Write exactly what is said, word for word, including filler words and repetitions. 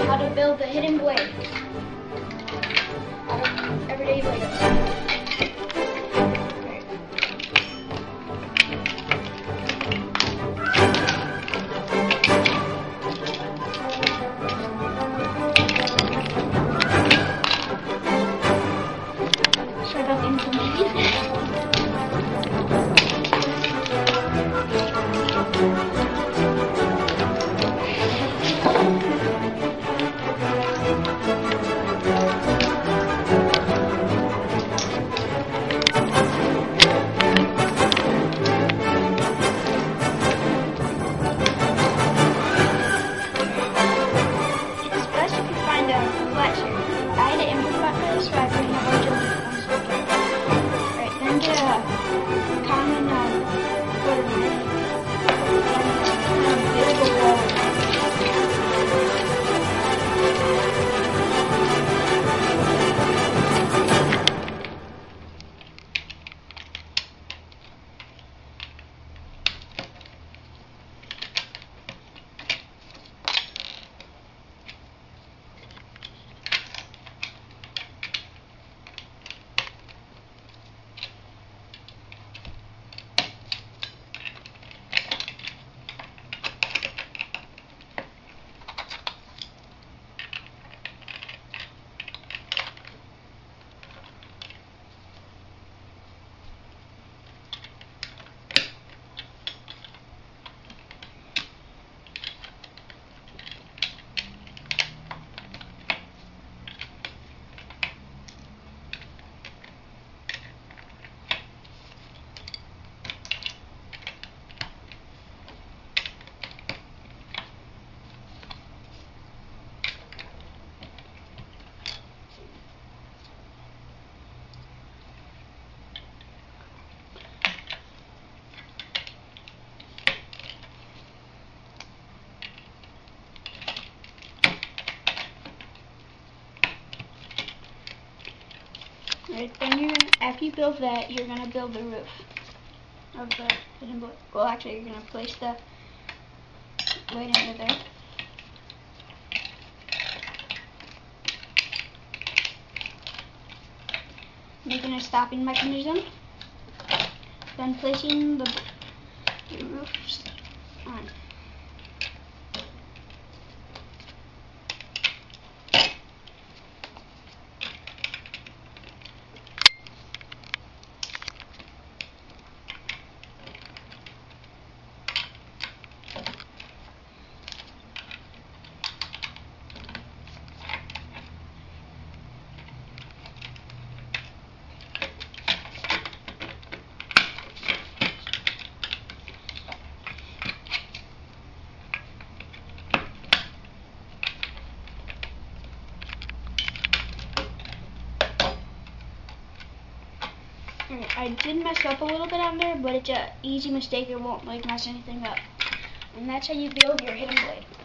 how to build the hidden blade out of everyday Legos. Sorry about the inconvenience. Right, then you're gonna, after you build that, you're gonna build the roof of the hidden blade. Well, actually, you're gonna place the blade under there. Making a stopping mechanism. Then placing the, the roofs on. I did mess up a little bit on there, but it's an easy mistake. It won't like mess anything up. And that's how you build your hidden blade.